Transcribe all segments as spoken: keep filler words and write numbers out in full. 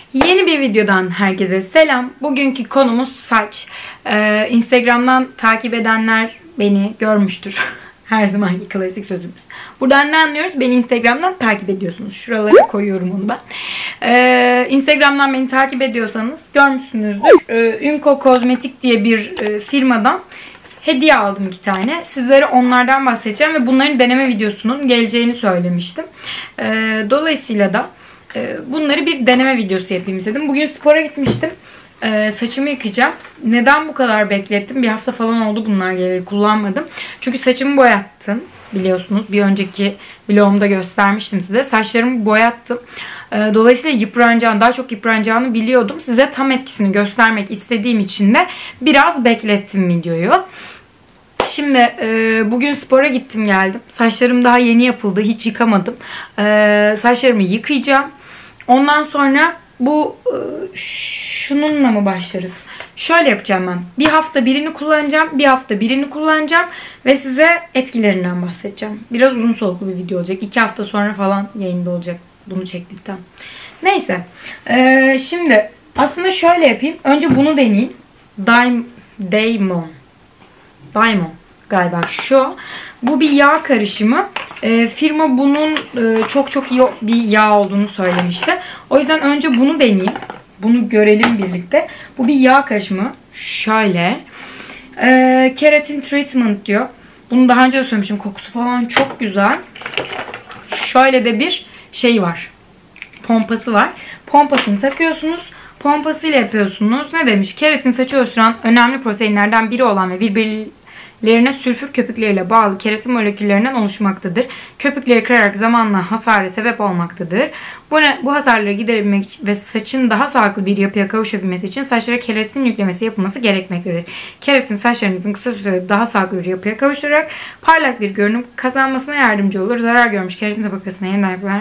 Yeni bir videodan herkese selam. Bugünkü konumuz saç. Ee, Instagram'dan takip edenler beni görmüştür. Her zamanki klasik sözümüz. Buradan ne anlıyoruz? Beni Instagram'dan takip ediyorsunuz. Şuralara koyuyorum onu ben. Ee, Instagram'dan beni takip ediyorsanız görmüşsünüzdür. Ee, Ünko Kozmetik diye bir e, firmadan hediye aldım iki tane. Sizlere onlardan bahsedeceğim ve bunların deneme videosunun geleceğini söylemiştim. Ee, dolayısıyla da bunları bir deneme videosu yapayım istedim. Bugün spora gitmiştim. Ee, saçımı yıkayacağım. Neden bu kadar beklettim? Bir hafta falan oldu bunlar geleli kullanmadım. Çünkü saçımı boyattım. Biliyorsunuz bir önceki vlogumda göstermiştim size. Saçlarımı boyattım. Ee, dolayısıyla yıpranacağını, daha çok yıpranacağını biliyordum. Size tam etkisini göstermek istediğim için de biraz beklettim videoyu. Şimdi e, bugün spora gittim geldim. Saçlarım daha yeni yapıldı. Hiç yıkamadım. E, saçlarımı yıkayacağım. Ondan sonra bu e, şununla mı başlarız? Şöyle yapacağım ben. Bir hafta birini kullanacağım. Bir hafta birini kullanacağım. Ve size etkilerinden bahsedeceğim. Biraz uzun soluklu bir video olacak. İki hafta sonra falan yayında olacak. Bunu çektikten. Neyse. E, şimdi aslında şöyle yapayım. Önce bunu deneyeyim. Daim, Daimon. Daimon galiba şu. Bu bir yağ karışımı. E, firma bunun e, çok çok iyi bir yağ olduğunu söylemişti. O yüzden önce bunu deneyeyim. Bunu görelim birlikte. Bu bir yağ karışımı. Şöyle. E, keratin treatment diyor. Bunu daha önce de söylemiştim. Kokusu falan çok güzel. Şöyle de bir şey var. Pompası var. Pompasını takıyorsunuz. Pompasıyla yapıyorsunuz. Ne demiş? Keratin saçı oluşturan önemli proteinlerden biri olan ve birbirlerine sülfür köpükleriyle bağlı keratin moleküllerinden oluşmaktadır. Köpükleri kırarak zamanla hasara sebep olmaktadır. Bu, ne, bu hasarları giderebilmek ve saçın daha sağlıklı bir yapıya kavuşabilmesi için saçlara keratin yüklemesi yapılması gerekmektedir. Keratin saçlarınızın kısa sürede daha sağlıklı bir yapıya kavuşturarak parlak bir görünüm kazanmasına yardımcı olur. Zarar görmüş keratin tabakasına yeniden yapılan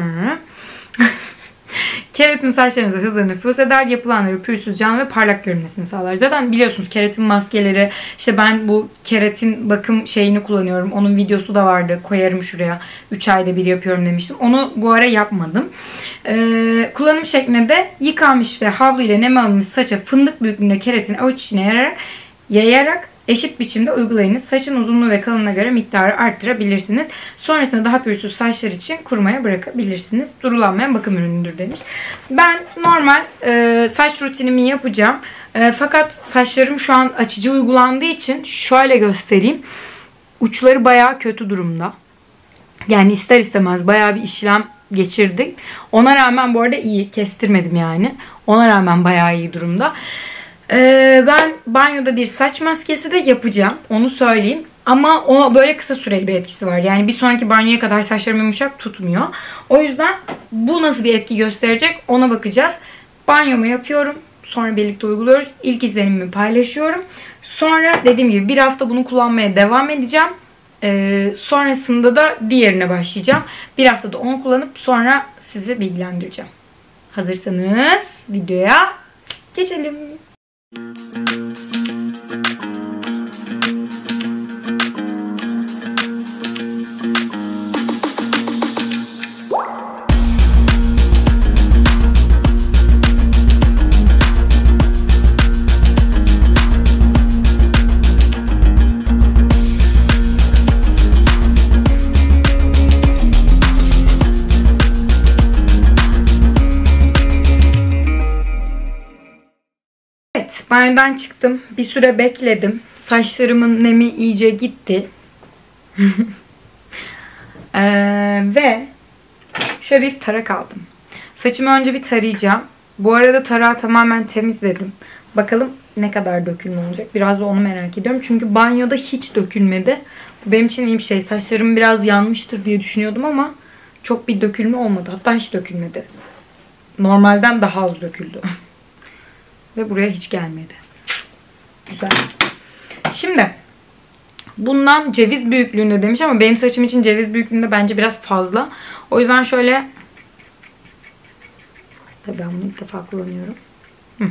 keratin saçlarınıza hızla nüfuz eder. Yapılanları pürüzsüz, canlı ve parlak görünmesini sağlar. Zaten biliyorsunuz keratin maskeleri. İşte ben bu keratin bakım şeyini kullanıyorum. Onun videosu da vardı. Koyarım şuraya. üç ayda bir yapıyorum demiştim. Onu bu ara yapmadım. Ee, kullanım şeklinde de yıkanmış ve havlu ile nem alınmış saça fındık büyüklüğünde keratini avuç içine yayarak, yayarak eşit biçimde uygulayınız. Saçın uzunluğu ve kalınlığına göre miktarı arttırabilirsiniz. Sonrasında daha pürüzsüz saçlar için kurumaya bırakabilirsiniz. Durulanmayan bakım ürünüdür demiş. Ben normal e, saç rutinimi yapacağım. E, fakat saçlarım şu an açıcı uygulandığı için şöyle göstereyim. Uçları bayağı kötü durumda. Yani ister istemez bayağı bir işlem geçirdik. Ona rağmen bu arada iyi. Kestirmedim yani. Ona rağmen bayağı iyi durumda. Ee, ben banyoda bir saç maskesi de yapacağım. Onu söyleyeyim. Ama o böyle kısa süreli bir etkisi var. Yani bir sonraki banyoya kadar saçlarım yumuşak tutmuyor. O yüzden bu nasıl bir etki gösterecek ona bakacağız. Banyomu yapıyorum. Sonra birlikte uyguluyoruz. İlk izlenimimi paylaşıyorum. Sonra dediğim gibi bir hafta bunu kullanmaya devam edeceğim. Ee, sonrasında da diğerine başlayacağım. Bir haftada onu kullanıp sonra sizi bilgilendireceğim. Hazırsanız videoya geçelim. Banyodan çıktım. Bir süre bekledim. Saçlarımın nemi iyice gitti. ee, ve şöyle bir tarak aldım. Saçımı önce bir tarayacağım. Bu arada tarağı tamamen temizledim. Bakalım ne kadar dökülme olacak. Biraz da onu merak ediyorum. Çünkü banyoda hiç dökülmedi. Bu benim için iyi bir şey. Saçlarım biraz yanmıştır diye düşünüyordum ama çok bir dökülme olmadı. Hatta hiç dökülmedi. Normalden daha az döküldü. Ve buraya hiç gelmedi. Güzel. Şimdi bundan ceviz büyüklüğünde demiş ama benim saçım için ceviz büyüklüğünde bence biraz fazla. O yüzden şöyle, tabii ben bunu ilk defa kullanıyorum. Hı.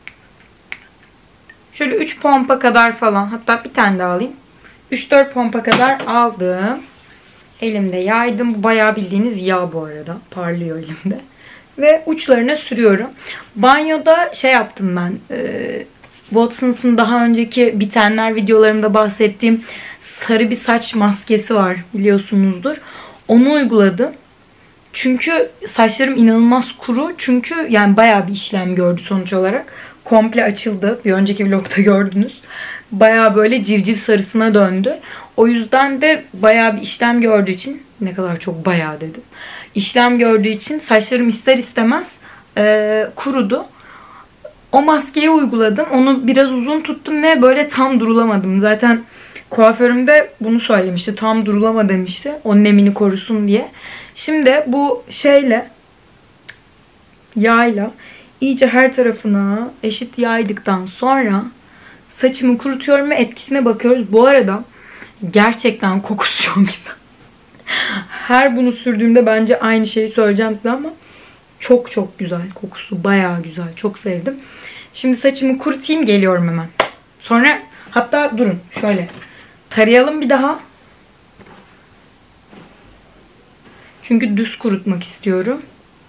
Şöyle üç pompa kadar falan, hatta bir tane daha alayım. üç dört pompa kadar aldım. Elimde yaydım. Bu bayağı bildiğiniz yağ bu arada. Parlıyor elimde. ve uçlarına sürüyorum. Banyoda şey yaptım ben. E, Watsons'ın daha önceki bitenler videolarımda bahsettiğim sarı bir saç maskesi var, biliyorsunuzdur. Onu uyguladım. Çünkü saçlarım inanılmaz kuru. Çünkü yani bayağı bir işlem gördü sonuç olarak. Komple açıldı. Bir önceki vlogda gördünüz. Bayağı böyle civciv sarısına döndü. O yüzden de bayağı bir işlem gördüğü için, ne kadar çok bayağı dedim. İşlem gördüğü için saçlarım ister istemez e, kurudu. O maskeyi uyguladım. Onu biraz uzun tuttum ve böyle tam durulamadım. Zaten kuaförüm de bunu söylemişti. Tam durulama demişti. O nemini korusun diye. Şimdi bu şeyle, yağla iyice her tarafına eşit yaydıktan sonra saçımı kurutuyorum ve etkisine bakıyoruz. Bu arada gerçekten kokusu çok güzel. Her bunu sürdüğümde bence aynı şeyi söyleyeceğim size ama çok çok güzel. Kokusu bayağı güzel. Çok sevdim. Şimdi saçımı kurutayım, geliyorum hemen. Sonra hatta durun şöyle tarayalım bir daha. Çünkü düz kurutmak istiyorum.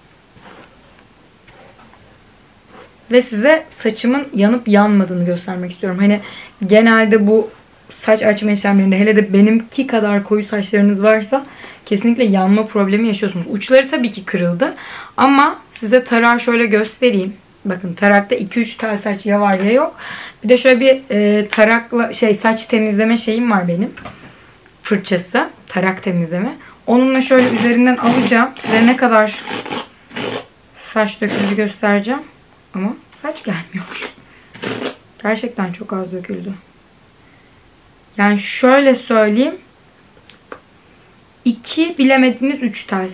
Ve size saçımın yanıp yanmadığını göstermek istiyorum. Hani genelde bu saç açma işlemlerinde, hele de benimki kadar koyu saçlarınız varsa kesinlikle yanma problemi yaşıyorsunuz. Uçları tabii ki kırıldı. Ama size tarağı şöyle göstereyim. Bakın tarakta iki üç tel saç ya var ya yok. Bir de şöyle bir e, tarakla şey saç temizleme şeyim var benim. Fırçası. Tarak temizleme. Onunla şöyle üzerinden alacağım. Size ne kadar saç döküldü göstereceğim. Ama saç gelmiyor. Gerçekten çok az döküldü. Yani şöyle söyleyeyim. iki bilemediniz üç tel.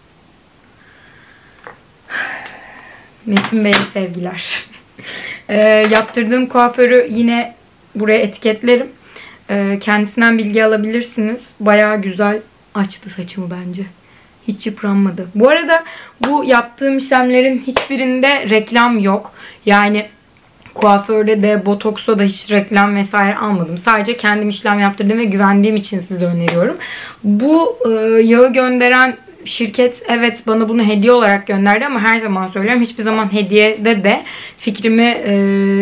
Metin Bey'e sevgiler. e, yaptırdığım kuaförü yine buraya etiketlerim. E, kendisinden bilgi alabilirsiniz. Bayağı güzel açtı saçımı bence. Hiç yıpranmadı. Bu arada bu yaptığım işlemlerin hiçbirinde reklam yok. Yani kuaförde de, botoksta da hiç reklam vesaire almadım. Sadece kendim işlem yaptırdım ve güvendiğim için size öneriyorum. Bu e, yağı gönderen şirket evet bana bunu hediye olarak gönderdi ama her zaman söylüyorum, hiçbir zaman hediyede de fikrimi e,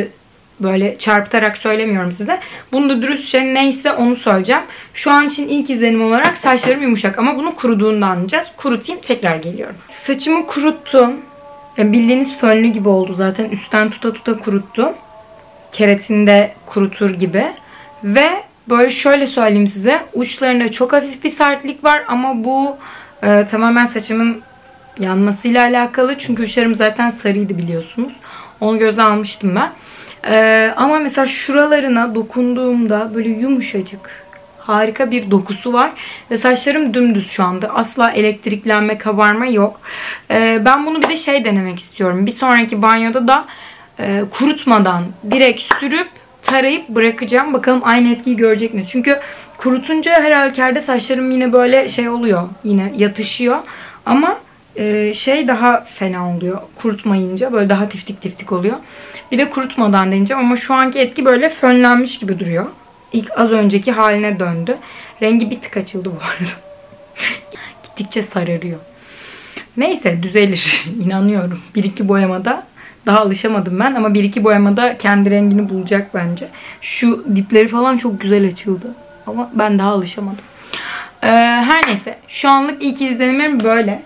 böyle çarpıtarak söylemiyorum size. Bunu da dürüstçe neyse onu söyleyeceğim. Şu an için ilk izlenim olarak saçlarım yumuşak ama bunu kuruduğunda anlayacağız. Kurutayım, tekrar geliyorum. Saçımı kuruttum. Bildiğiniz fönlü gibi oldu zaten. Üstten tuta tuta kuruttum. Keratinde kurutur gibi. Ve böyle şöyle söyleyeyim size. Uçlarında çok hafif bir sertlik var ama bu e, tamamen saçımın yanmasıyla alakalı. Çünkü uçlarım zaten sarıydı biliyorsunuz. Onu göze almıştım ben. E, ama mesela şuralarına dokunduğumda böyle yumuşacık, harika bir dokusu var. Ve saçlarım dümdüz şu anda. Asla elektriklenme, kabarma yok. Ee, ben bunu bir de şey denemek istiyorum. Bir sonraki banyoda da e, kurutmadan direkt sürüp tarayıp bırakacağım. Bakalım aynı etkiyi görecek mi? Çünkü kurutunca her halükarda saçlarım yine böyle şey oluyor. Yine yatışıyor. Ama e, şey daha fena oluyor. Kurutmayınca böyle daha tiftik tiftik oluyor. Bir de kurutmadan deneyeceğim. Ama şu anki etki böyle fönlenmiş gibi duruyor. İlk az önceki haline döndü. Rengi bir tık açıldı bu arada. Gittikçe sararıyor. Neyse düzelir. İnanıyorum. Bir iki boyamada daha alışamadım ben ama bir iki boyamada kendi rengini bulacak bence. Şu dipleri falan çok güzel açıldı. Ama ben daha alışamadım. Ee, her neyse. Şu anlık ilk izlenimim böyle.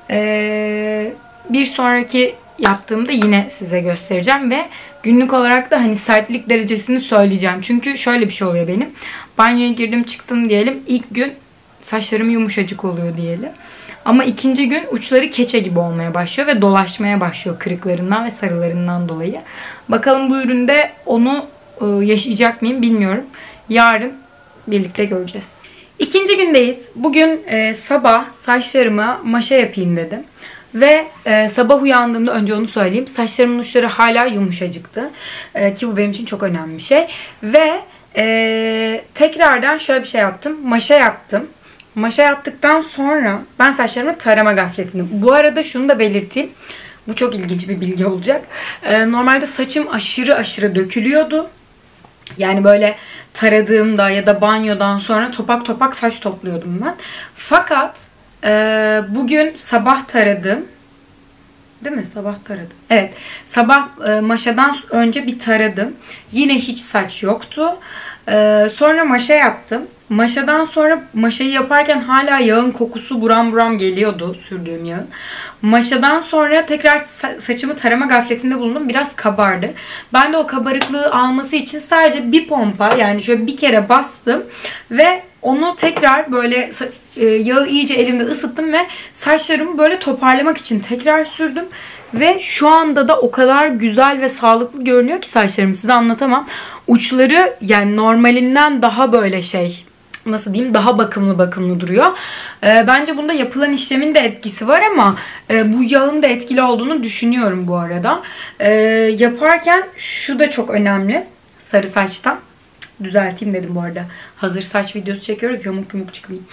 Ee, bir sonraki yaptığımda yine size göstereceğim ve günlük olarak da hani sertlik derecesini söyleyeceğim. Çünkü şöyle bir şey oluyor benim. Banyoya girdim çıktım diyelim. İlk gün saçlarım yumuşacık oluyor diyelim. Ama ikinci gün uçları keçe gibi olmaya başlıyor ve dolaşmaya başlıyor kırıklarından ve sarılarından dolayı. Bakalım bu üründe onu yaşayacak mıyım bilmiyorum. Yarın birlikte göreceğiz. İkinci gündeyiz. Bugün e, sabah saçlarıma maşa yapayım dedim. Ve e, sabah uyandığımda önce onu söyleyeyim. Saçlarımın uçları hala yumuşacıktı. E, ki bu benim için çok önemli bir şey. Ve e, tekrardan şöyle bir şey yaptım. Maşa yaptım. Maşa yaptıktan sonra ben saçlarımı tarama gafletinde. Bu arada şunu da belirteyim. Bu çok ilginç bir bilgi olacak. E, normalde saçım aşırı aşırı dökülüyordu. Yani böyle taradığımda ya da banyodan sonra topak topak saç topluyordum ben. Fakat e, bugün sabah taradım. Değil mi? Sabah taradım. Evet. Sabah e, maşadan önce bir taradım. Yine hiç saç yoktu. E, sonra maşa yaptım. Maşadan sonra maşayı yaparken hala yağın kokusu buram buram geliyordu. Sürdüğüm yağın. Maşadan sonra tekrar saçımı tarama gafletinde bulundum. Biraz kabardı. Ben de o kabarıklığı alması için sadece bir pompa, yani şöyle bir kere bastım. Ve onu tekrar böyle yağı iyice elimde ısıttım ve saçlarımı böyle toparlamak için tekrar sürdüm. Ve şu anda da o kadar güzel ve sağlıklı görünüyor ki saçlarım, size anlatamam. Uçları yani normalinden daha böyle şey, nasıl diyeyim, daha bakımlı bakımlı duruyor. Ee, bence bunda yapılan işlemin de etkisi var ama e, bu yağın da etkili olduğunu düşünüyorum bu arada. Ee, yaparken şu da çok önemli. Sarı saçta. Düzelteyim dedim bu arada. Hazır saç videosu çekiyoruz. Yamuk yumuk çıkmayayım.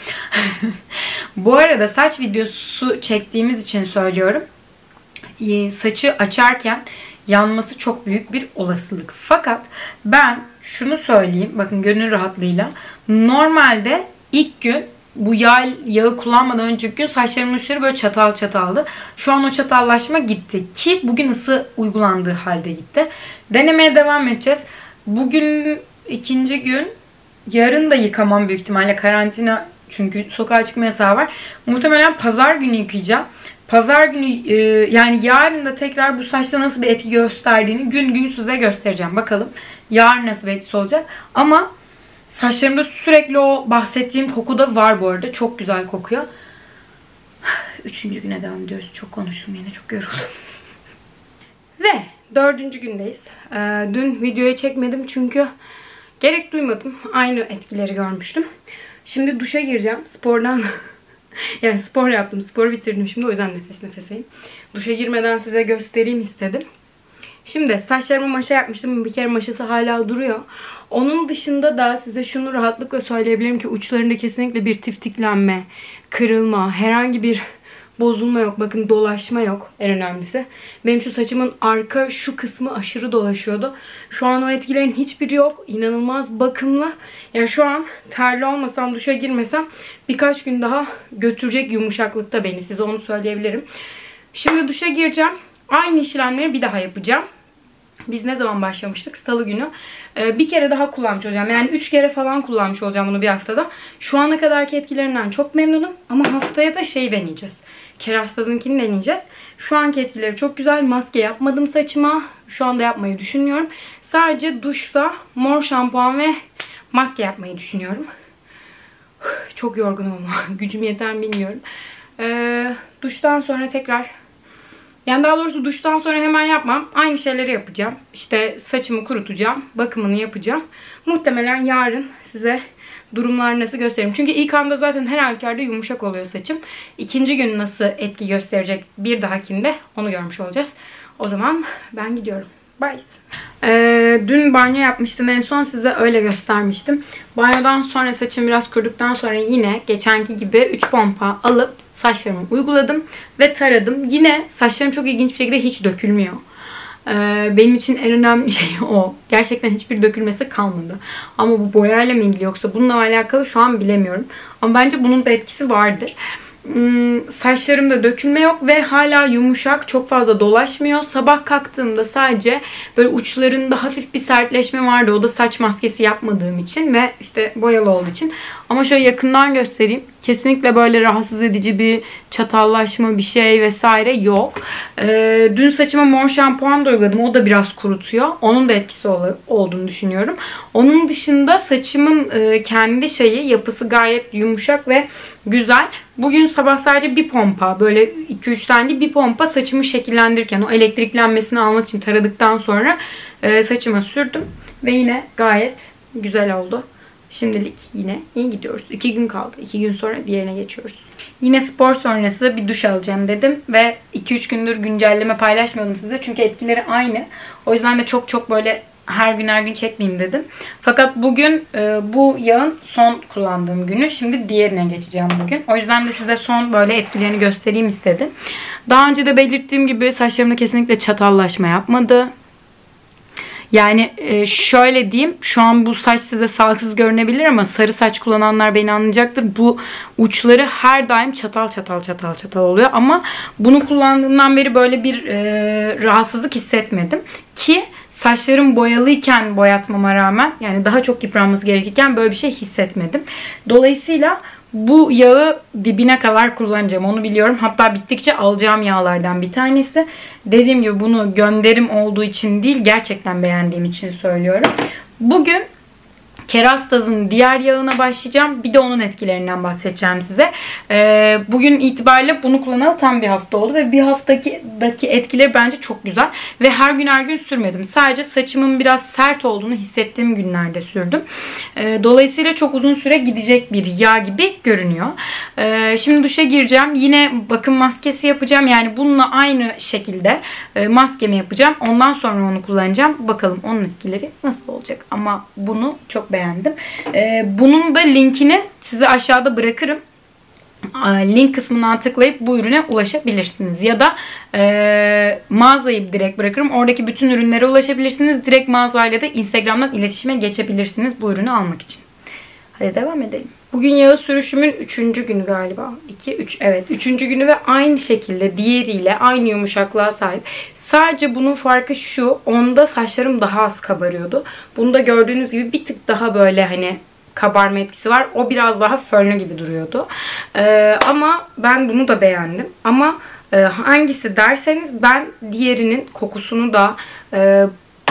Bu arada saç videosu çektiğimiz için söylüyorum. Saçı açarken yanması çok büyük bir olasılık. Fakat ben şunu söyleyeyim. Bakın gönül rahatlığıyla. Normalde ilk gün bu yağ, yağı kullanmadan önceki gün saçlarımın uçları böyle çatal çataldı. Şu an o çatallaşma gitti. Ki bugün ısı uygulandığı halde gitti. Denemeye devam edeceğiz. Bugün ikinci gün. Yarın da yıkamam büyük ihtimalle. Karantina, çünkü sokağa çıkma yasağı var. Muhtemelen pazar günü yıkayacağım. Pazar günü yani yarın da tekrar bu saçta nasıl bir etki gösterdiğini gün gün size göstereceğim. Bakalım yarın nasıl bir etkisi olacak. Ama saçlarımda sürekli o bahsettiğim koku da var bu arada. Çok güzel kokuyor. Üçüncü güne devam ediyoruz. Çok konuştum yine, çok yoruldum. Ve dördüncü gündeyiz. Dün videoyu çekmedim çünkü gerek duymadım. Aynı etkileri görmüştüm. Şimdi duşa gireceğim. Spordan yani spor yaptım. Sporu bitirdim şimdi. O yüzden nefes nefeseyim. Duşa girmeden size göstereyim istedim. Şimdi saçlarıma maşa yapmıştım. Bir kere maşası hala duruyor. Onun dışında da size şunu rahatlıkla söyleyebilirim ki uçlarında kesinlikle bir tiftiklenme, kırılma, herhangi bir bozulma yok. Bakın dolaşma yok en önemlisi. Benim şu saçımın arka şu kısmı aşırı dolaşıyordu. Şu an o etkilerin hiçbiri yok. İnanılmaz bakımlı. Yani şu an terli olmasam, duşa girmesem birkaç gün daha götürecek yumuşaklıkta beni. Size onu söyleyebilirim. Şimdi duşa gireceğim. Aynı işlemleri bir daha yapacağım. Biz ne zaman başlamıştık? Salı günü. Ee, bir kere daha kullanmış olacağım. Yani üç kere falan kullanmış olacağım bunu bir haftada. Şu ana kadarki etkilerinden çok memnunum. Ama haftaya da şey deneyeceğiz. Kerastaz'ınkini deneyeceğiz. Şu anki etkileri çok güzel. Maske yapmadım saçıma. Şu anda yapmayı düşünmüyorum. Sadece duşta mor şampuan ve maske yapmayı düşünüyorum. Çok yorgunum ama. Gücüm yeter mi bilmiyorum. Ee, duştan sonra tekrar... Yani daha doğrusu duştan sonra hemen yapmam. Aynı şeyleri yapacağım. İşte saçımı kurutacağım. Bakımını yapacağım. Muhtemelen yarın size durumlar nasıl gösteririm. Çünkü ilk anda zaten her halükarda yumuşak oluyor saçım. İkinci gün nasıl etki gösterecek bir dahakinde onu görmüş olacağız. O zaman ben gidiyorum. Bye. Ee, dün banyo yapmıştım. En son size öyle göstermiştim. Banyodan sonra saçım biraz kuruduktan sonra yine geçenki gibi üç pompa alıp saçlarımı uyguladım ve taradım. Yine saçlarım çok ilginç bir şekilde hiç dökülmüyor. Ee, benim için en önemli şey o. Gerçekten hiçbir dökülmesi kalmadı. Ama bu boyayla mı ilgili yoksa bununla alakalı şu an bilemiyorum. Ama bence bunun da etkisi vardır. Hmm, saçlarımda dökülme yok ve hala yumuşak, çok fazla dolaşmıyor. Sabah kalktığımda sadece böyle uçlarında hafif bir sertleşme vardı. O da saç maskesi yapmadığım için ve işte boyalı olduğu için. Ama şöyle yakından göstereyim. Kesinlikle böyle rahatsız edici bir çatallaşma bir şey vesaire yok. Ee, dün saçıma mor şampuan da uyguladım. O da biraz kurutuyor. Onun da etkisi ol olduğunu düşünüyorum. Onun dışında saçımın e, kendi şeyi, yapısı gayet yumuşak ve güzel. Bugün sabah sadece bir pompa, böyle iki üç tane değil, bir pompa saçımı şekillendirirken o elektriklenmesini almak için taradıktan sonra e, saçıma sürdüm. Ve yine gayet güzel oldu. Şimdilik yine iyi gidiyoruz. iki gün kaldı. iki gün sonra diğerine geçiyoruz. Yine spor sonrası bir duş alacağım dedim. Ve iki üç gündür güncelleme paylaşmadım size. Çünkü etkileri aynı. O yüzden de çok çok böyle her gün her gün çekmeyeyim dedim. Fakat bugün e, bu yağın son kullandığım günü. Şimdi diğerine geçeceğim bugün. O yüzden de size son böyle etkilerini göstereyim istedim. Daha önce de belirttiğim gibi saçlarımda kesinlikle çatallaşma yapmadı. Yani e, şöyle diyeyim, şu an bu saç size sağlıksız görünebilir ama sarı saç kullananlar beni anlayacaktır. Bu uçları her daim çatal çatal çatal çatal oluyor ama bunu kullandığımdan beri böyle bir e, rahatsızlık hissetmedim. Ki saçlarım boyalıyken boyatmama rağmen, yani daha çok yıpranması gerekirken böyle bir şey hissetmedim. Dolayısıyla bu yağı dibine kadar kullanacağım, onu biliyorum. Hatta bittikçe alacağım yağlardan bir tanesi. Dediğim gibi bunu gönderim olduğu için değil, gerçekten beğendiğim için söylüyorum. Bugün Kerastaz'ın diğer yağına başlayacağım. Bir de onun etkilerinden bahsedeceğim size. Ee, bugün itibariyle bunu kullanalı tam bir hafta oldu. Ve bir haftaki etkileri bence çok güzel. Ve her gün her gün sürmedim. Sadece saçımın biraz sert olduğunu hissettiğim günlerde sürdüm. Ee, dolayısıyla çok uzun süre gidecek bir yağ gibi görünüyor. Ee, şimdi duşa gireceğim. Yine bakım maskesi yapacağım. Yani bununla aynı şekilde e, maskemi yapacağım. Ondan sonra onu kullanacağım. Bakalım onun etkileri nasıl olacak. Ama bunu çok beğendim. Beğendim. Ee, bunun da linkini size aşağıda bırakırım. Link kısmından tıklayıp bu ürüne ulaşabilirsiniz. Ya da e, mağazayı direkt bırakırım. Oradaki bütün ürünlere ulaşabilirsiniz. Direkt mağazayla da Instagram'dan iletişime geçebilirsiniz bu ürünü almak için. Hadi devam edelim. Bugün yağı sürüşümün üçüncü günü galiba. iki, üç, evet. üçüncü günü ve aynı şekilde diğeriyle aynı yumuşaklığa sahip. Sadece bunun farkı şu. Onda saçlarım daha az kabarıyordu. Bunda gördüğünüz gibi bir tık daha böyle hani kabarma etkisi var. O biraz daha fönlü gibi duruyordu. Ee, ama ben bunu da beğendim. Ama e, hangisi derseniz ben diğerinin kokusunu da e,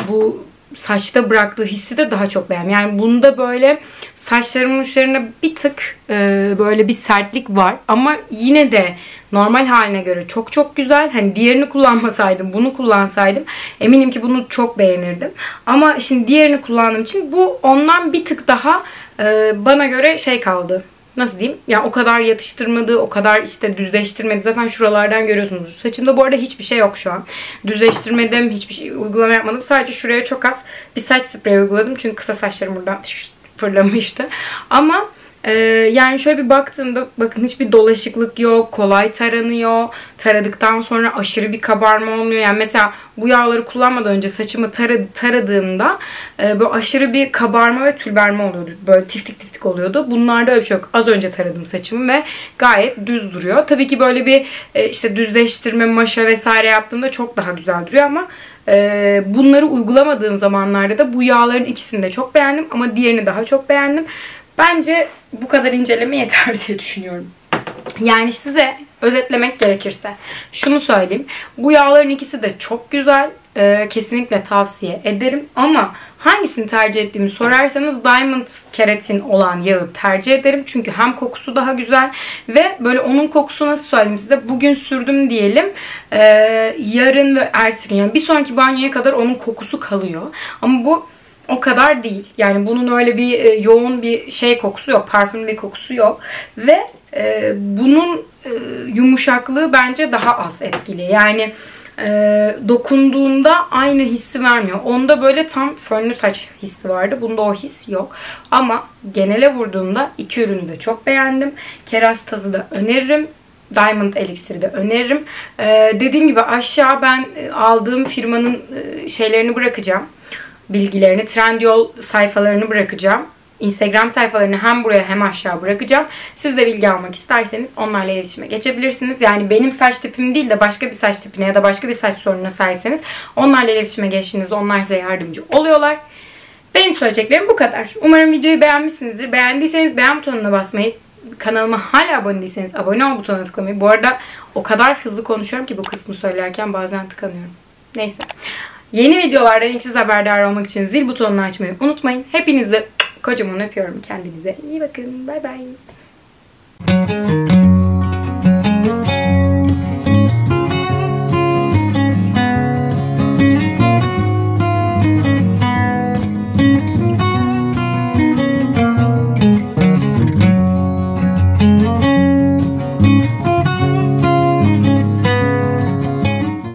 bu saçta bıraktığı hissi de daha çok beğendim. Yani bunda böyle saçlarımın uçlarında bir tık e, böyle bir sertlik var. Ama yine de normal haline göre çok çok güzel. Hani diğerini kullanmasaydım, bunu kullansaydım eminim ki bunu çok beğenirdim. Ama şimdi diğerini kullandığım için bu ondan bir tık daha e, bana göre şey kaldı. Nasıl diyeyim? Ya o kadar yatıştırmadı, o kadar işte düzleştirmedi. Zaten şuralardan görüyorsunuz. Saçımda bu arada hiçbir şey yok şu an. Düzleştirmedim, hiçbir şey uygulama yapmadım. Sadece şuraya çok az bir saç spreyi uyguladım. Çünkü kısa saçlarım buradan fırlamıştı. Ama Ee, yani şöyle bir baktığımda bakın hiçbir dolaşıklık yok. Kolay taranıyor. Taradıktan sonra aşırı bir kabarma olmuyor. Yani mesela bu yağları kullanmadan önce saçımı tara, taradığımda e, böyle aşırı bir kabarma ve tülberme oluyordu. Böyle tiftik tiftik oluyordu. Bunlarda öyle bir şey yok. Az önce taradım saçımı ve gayet düz duruyor. Tabii ki böyle bir e, işte düzleştirme, maşa vesaire yaptığımda çok daha güzel duruyor ama e, bunları uygulamadığım zamanlarda da bu yağların ikisini de çok beğendim ama diğerini daha çok beğendim. Bence bu kadar inceleme yeter diye düşünüyorum. Yani size özetlemek gerekirse şunu söyleyeyim. Bu yağların ikisi de çok güzel. Ee, kesinlikle tavsiye ederim. Ama hangisini tercih ettiğimi sorarsanız Diamond keratin olan yağı tercih ederim. Çünkü hem kokusu daha güzel ve böyle onun kokusu nasıl söyleyeyim size. Bugün sürdüm diyelim. Ee, yarın ve ertesi gün yani bir sonraki banyoya kadar onun kokusu kalıyor. Ama bu o kadar değil. Yani bunun öyle bir e, yoğun bir şey kokusu yok. Parfüm bir kokusu yok. Ve e, bunun e, yumuşaklığı bence daha az etkili. Yani e, dokunduğunda aynı hissi vermiyor. Onda böyle tam fönlü saç hissi vardı. Bunda o his yok. Ama genele vurduğumda iki ürünü de çok beğendim. Kerastaz'ı da öneririm. Diamond Elixir'i de öneririm. Ee, dediğim gibi aşağı ben aldığım firmanın şeylerini bırakacağım. Bilgilerini, Trendyol sayfalarını bırakacağım. Instagram sayfalarını hem buraya hem aşağı bırakacağım. Siz de bilgi almak isterseniz onlarla iletişime geçebilirsiniz. Yani benim saç tipim değil de başka bir saç tipine ya da başka bir saç sorununa sahipseniz onlarla iletişime geçtiğinizde onlar size yardımcı oluyorlar. Benim söyleyeceklerim bu kadar. Umarım videoyu beğenmişsinizdir. Beğendiyseniz beğen butonuna basmayı, kanalıma hala abone değilseniz abone ol butonuna tıklamayı. Bu arada o kadar hızlı konuşuyorum ki bu kısmı söylerken bazen tıkanıyorum. Neyse. Yeni videolardan ilk siz haberdar olmak için zil butonunu açmayı unutmayın. Hepinizi kocaman öpüyorum. Kendinize iyi bakın. Bay bay.